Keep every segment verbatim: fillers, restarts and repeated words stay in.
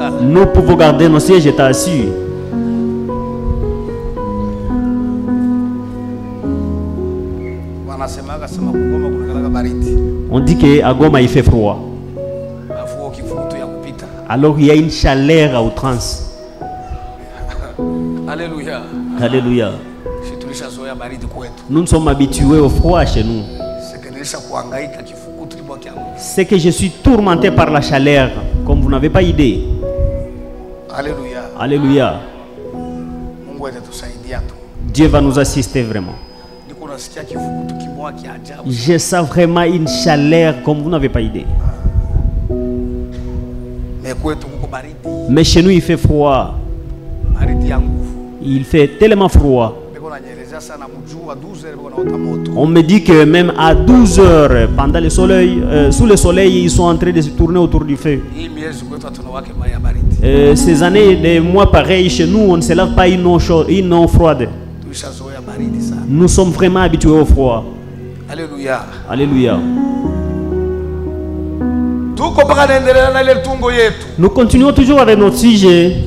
Nous pouvons garder nos sièges états assis. On dit qu'à Goma il fait froid. Alors il y a une chaleur à outrance. Alléluia. Alléluia. Nous ne sommes habitués au froid chez nous. C'est que je suis tourmenté par la chaleur, comme vous n'avez pas idée. Alléluia. Alléluia. Dieu va nous assister vraiment. Je sens vraiment une chaleur comme vous n'avez pas idée. Mais chez nous il fait froid. Il fait tellement froid. On me dit que même à douze heures, pendant le soleil, euh, sous le soleil, ils sont en train de se tourner autour du feu. Euh, ces années, des mois pareils, chez nous, on ne se lave pas une eau, chaude, une eau froide. Nous sommes vraiment habitués au froid. Alléluia. Alléluia. Nous continuons toujours avec notre sujet.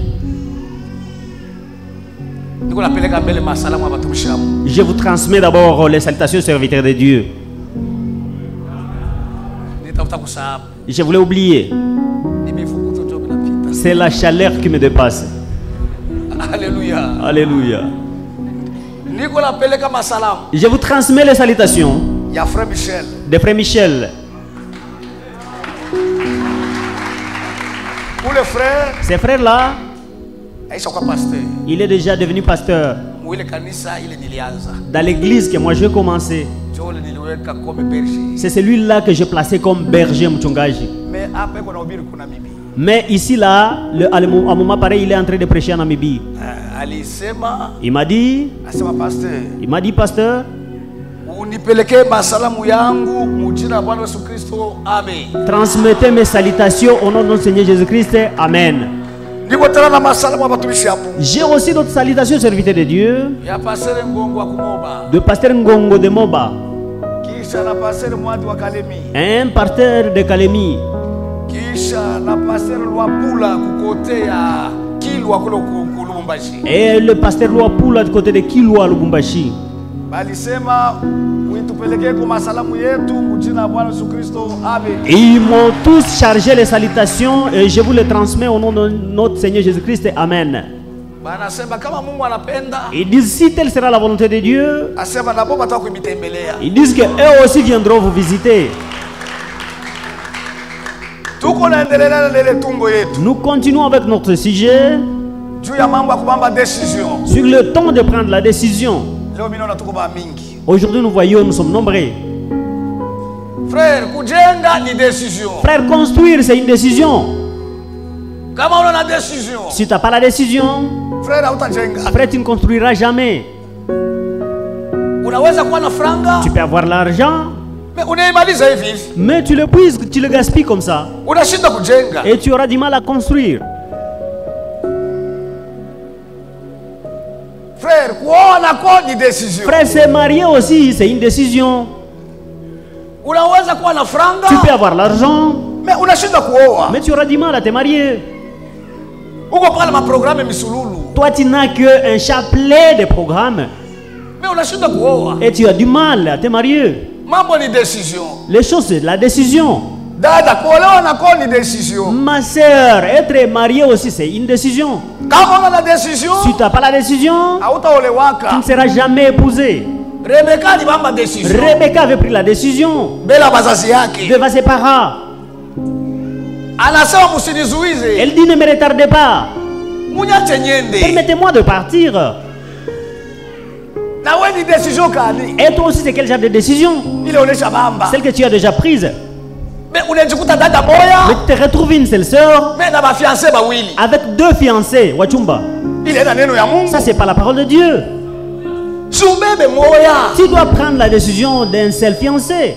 Je vous transmets d'abord les salutations serviteurs de Dieu. Je voulais oublier. C'est la chaleur qui me dépasse. Alléluia. Alléluia. Je vous transmets les salutations de frère Michel. Pour les frères, ces frères-là, il est déjà devenu pasteur. Dans l'église que moi j'ai commencé, c'est celui-là que j'ai placé comme berger Mchungaji. Mais ici là, le, à un moment pareil, il est en train de prêcher en Namibie. Il m'a dit, il m'a dit, pasteur, transmettez mes salutations au nom de notre Seigneur Jésus-Christ. Amen. J'ai aussi d'autres salutations serviteurs de Dieu. De pasteur Ngongo de Moba. Un pasteur de Kalemi. Et le pasteur Luapula du côté de Kilwa Lubumbashi. Et ils m'ont tous chargé les salutations et je vous les transmets au nom de notre Seigneur Jésus-Christ. Amen. Ils disent si telle sera la volonté de Dieu, ils disent qu'eux aussi viendront vous visiter. Nous continuons avec notre sujet sur le temps de prendre la décision. Aujourd'hui nous voyons, nous sommes nombreux. Frère, Frère, construire c'est une décision. décision. Si tu n'as pas la décision, frère, frère, tu ne construiras jamais. Tu peux avoir l'argent, mais tu le puises, tu le gaspilles comme ça. Et tu auras du mal à construire. Frère, frère, c'est marié aussi, c'est une décision. Tu peux avoir l'argent, mais tu auras du mal à te marier. Toi, tu n'as qu'un chapelet de programmes. Et tu as du mal à te marier. Les choses, c'est la décision. Ma soeur, être mariée aussi, c'est une décision. Si tu n'as pas la décision, tu ne seras jamais épousé. Rebecca avait pris la décision devant ses parents. Elle dit ne me retardez pas. Permettez-moi de partir. Et toi aussi, c'est quel genre de décision? Celle que tu as déjà prise. Mais tu te retrouves une seule sœur avec deux fiancés. Wachumba. Ça, c'est pas la parole de Dieu. Tu dois prendre la décision d'un seul fiancé.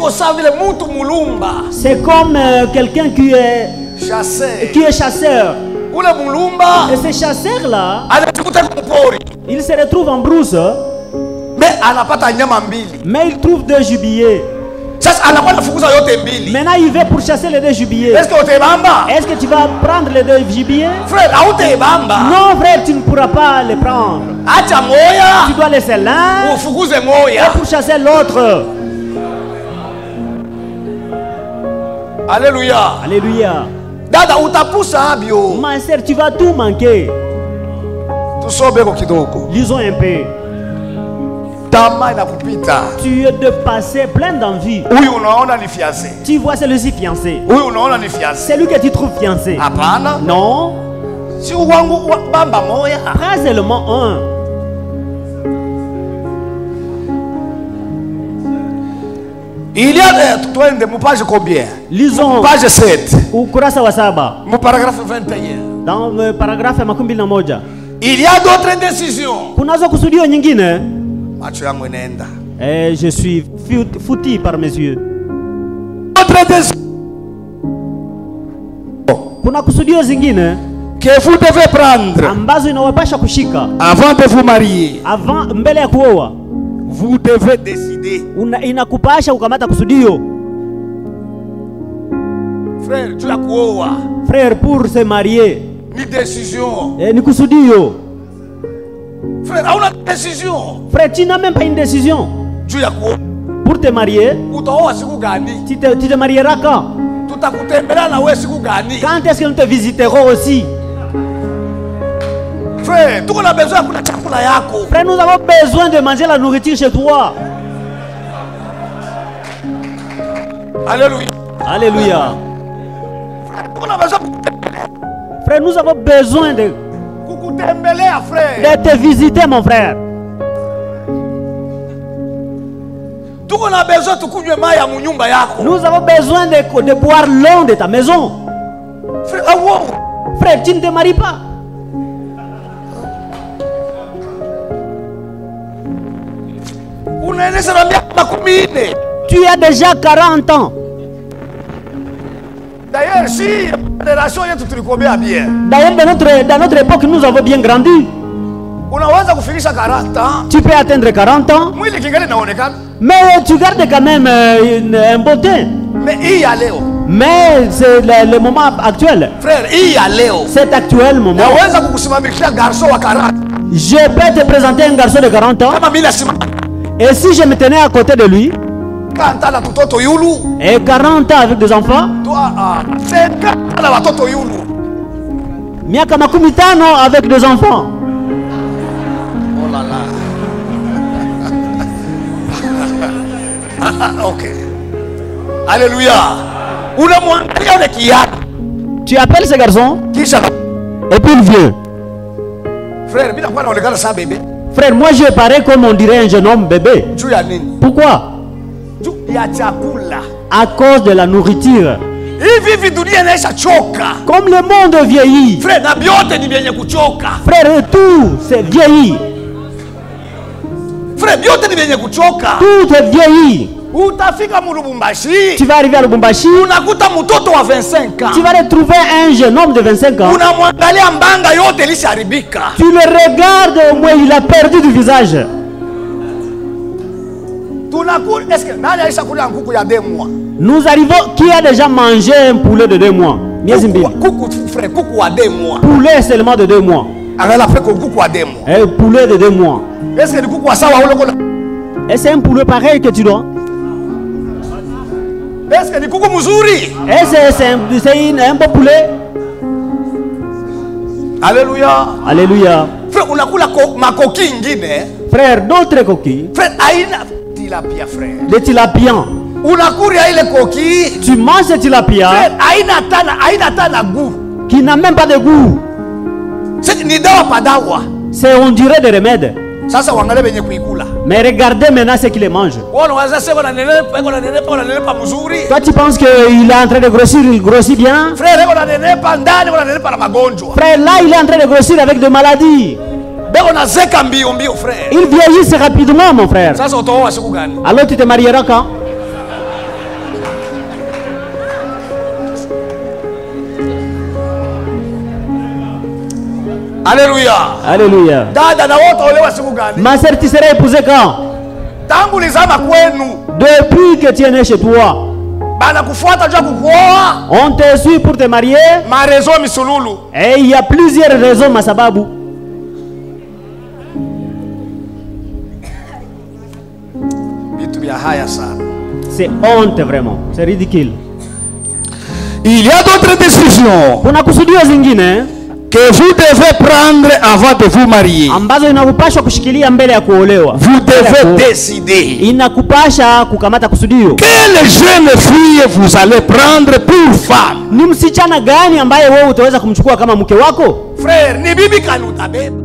C'est comme euh, quelqu'un qui est chasseur. Qui est chasseur. Et ce chasseur-là, il se retrouve en brousse. Mais il trouve deux gibiers. Maintenant il veut pourchasser les deux gibiers. Est-ce que tu vas prendre les deux gibiers? Non frère, tu ne pourras pas les prendre. Tu dois laisser l'un et pourchasser l'autre. Alléluia. Alléluia. Dada utapusa abio. Ma sœur, tu vas tout manquer. Lisons un peu. Tu es de passer plein d'envie. Tu vois celui-ci fiancé. C'est lui que tu trouves fiancé. Non. Pas seulement un. Il y a des page combien? Lisons. Page sept. Ukurasa wa saba. Mon paragraphe vingt et un. Dans le paragraphe makumi mbili na moja. Il y a d'autres décisions. Kunazo kusudio nyingine. Macho yangu inaenda. Eh, je suis foutu par mes yeux. D'autres décisions. Kuna kusudio zingine que vous devez prendre ambazo inawapasha kushika avant de vous marier. Avant mbele ya kuoa. Vous devez décider. Una inakupasha kukamata kusudio. Frère, tu as kuoa. Frère, pour se marier. Ni décision. Eh, ni kusudio. Frère, on a une décision. Frère, tu n'as même pas une décision. Tu as kuoa. Pour te marier. Utaoa siku gani? Tu te, tu te marieras quand? Tutakutembelea na wewe siku gani? Quand est-ce que nous te visiterons aussi? Frère, tu as besoin de chakula yako. Frère, nous avons besoin de manger la nourriture chez toi. Alléluia. Alléluia. Frère, frère, nous avons besoin de, de te visiter, mon frère. Nous avons besoin de, de boire l'eau de ta maison. Frère, ah, wow. Frère, tu ne te maries pas. Tu as déjà quarante ans. D'ailleurs, si bien. D'ailleurs, dans notre, dans notre époque, nous avons bien grandi. Tu peux atteindre quarante ans. Mais tu gardes quand même euh, une, un beau teint. Mais c'est le, le moment actuel. Frère, c'est actuel moment. Je peux te présenter un garçon de quarante ans. Et si je me tenais à côté de lui, et quarante ans avec des enfants, miaka makumi tano avec des enfants. Oh là là. Ok. Alléluia. Tu appelles ce garçon et puis il vient. Frère, on regarde ça bébé. Frère, moi je parais comme on dirait un jeune homme bébé. Pourquoi? À cause de la nourriture. Comme le monde vieillit. Frère, et tout c'est vieilli. Frère, tout est vieilli. Tu vas arriver à Lubumbashi. Tu vas retrouver un jeune homme de vingt-cinq ans. Tu le regardes, au moins il a perdu du visage. Nous arrivons, qui a déjà mangé un poulet de deux mois? Poulet seulement de deux mois. Un poulet de deux mois. Et c'est un poulet pareil que tu dois? Et c'est un, un beau poulet. Alléluia. Alléluia. Frère, on a ma coquille. Frère, d'autres coquilles. Frère, aïna tilapia, frère. Des tilapiens. Tu manges ce tilapia qui n'a même pas de goût. C'est on dirait des remèdes. Mais regardez maintenant ce qu'il mange. Toi tu penses qu'il est en train de grossir, il grossit bien. Frère, là il est en train de grossir avec des maladies. Il vieillit rapidement, mon frère. Alors tu te marieras quand? Alléluia. Alléluia. Ma sœur, tu seras épousée quand? Depuis que tu es né chez toi, on te suit pour te marier. Et il y a plusieurs raisons, masababu. C'est honte vraiment, c'est ridicule. Il y a d'autres décisions Kuna kusudiwa zingine que vous devez prendre avant de vous marier. Ambazo inakupasha kushikilia mbele ya kuolewa. Vous devez décider. Inakupasha kukamata kusudio. Quelle jeune fille vous allez prendre pour femme? Ni msichana gani ambaye wewe utaweza kumchukua kama mke wako? Frère, ni bibi kanutabeba.